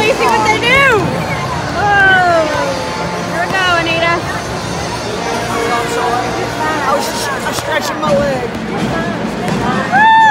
you see what they do? Oh, here we go, Anita. I was stretching my leg. Woo!